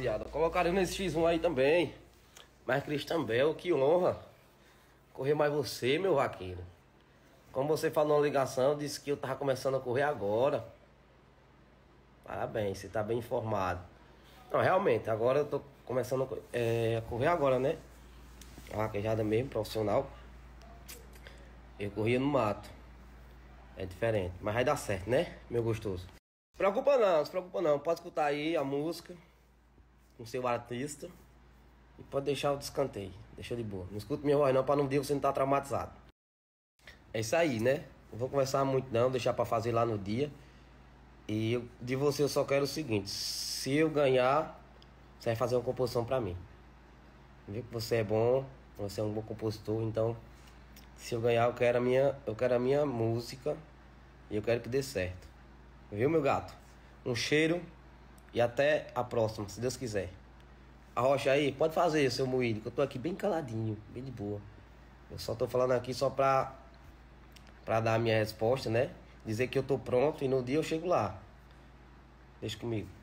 rapaziada. Colocaram nesse X1 aí também. Mas Christian Bell, que honra. Correr mais você, meu vaqueiro. Como você falou na ligação, disse que eu tava começando a correr agora. Parabéns, você tá bem informado. Não, realmente, agora eu tô começando a correr agora, né? A vaquejada mesmo, profissional. Eu corria no mato. É diferente, mas vai dar certo, né, meu gostoso? Se preocupa não. Pode escutar aí a música com seu artista. E pode deixar o descanteio. Deixa de boa. Não escuta minha voz não, pra não dizer que você não tá traumatizado. É isso aí, né? Não vou conversar muito não, deixar pra fazer lá no dia. E de você eu só quero o seguinte: se eu ganhar, você vai fazer uma composição pra mim. Viu que você é bom, você é um bom compositor, então se eu ganhar, eu quero a minha música e eu quero que dê certo. Viu, meu gato? Um cheiro e até a próxima, se Deus quiser. Arrocha aí, pode fazer, seu moído, que eu tô aqui bem caladinho, bem de boa. Eu só tô falando aqui só pra dar a minha resposta, né? Dizer que eu tô pronto e no dia eu chego lá. Deixa comigo.